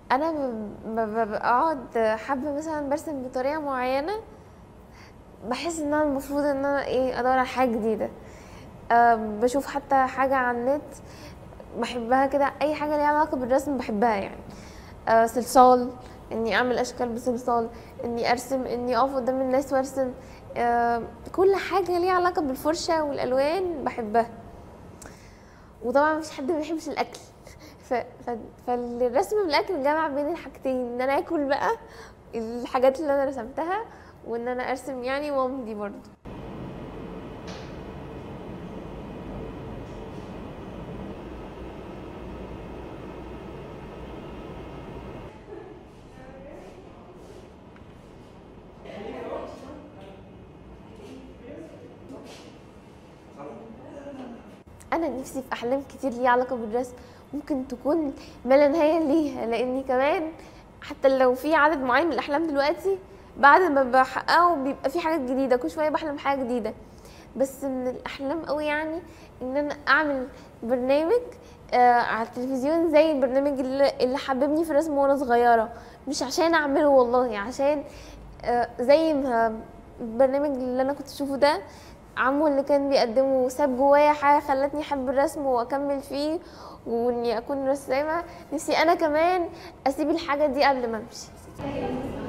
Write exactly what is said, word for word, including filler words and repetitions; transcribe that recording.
انا لما بقعد حابه مثلا برسم بطريقه معينه، بحس ان انا المفروض ان انا ايه ادور على حاجه جديده. أه بشوف حتى حاجه على النت بحبها كده، اي حاجه ليها علاقه بالرسم بحبها يعني. أه صلصال، اني اعمل اشكال بصلصال، اني ارسم، اني اقف قدام الناس وارسم. أه كل حاجه ليها علاقه بالفرشه والالوان بحبها. وطبعا مفيش حد ما بيحبش الاكل. ف... ف... فالرسم بالاكل جمع بين الحاجتين، ان انا اكل بقى الحاجات اللي انا رسمتها، وان انا ارسم يعني وامضي برضه. انا نفسي في احلام كتير ليها علاقه بالرسم، ممكن تكون ما لا نهايه ليها، لاني كمان حتى لو في عدد معين من الاحلام دلوقتي، بعد ما بحققه بيبقى في حاجات جديده، كل شويه بحلم حاجه جديده. بس من الاحلام قوي يعني ان انا اعمل برنامج آه على التلفزيون، زي البرنامج اللي, اللي حببني في الرسم وانا صغيره، مش عشان اعمله والله، عشان آه زي ما البرنامج اللي انا كنت اشوفه ده عمو اللي كان بيقدمه ساب جوايا حاجه خلتني احب الرسم واكمل فيه واني اكون رسامه. نفسي انا كمان اسيب الحاجه دي قبل ما امشي.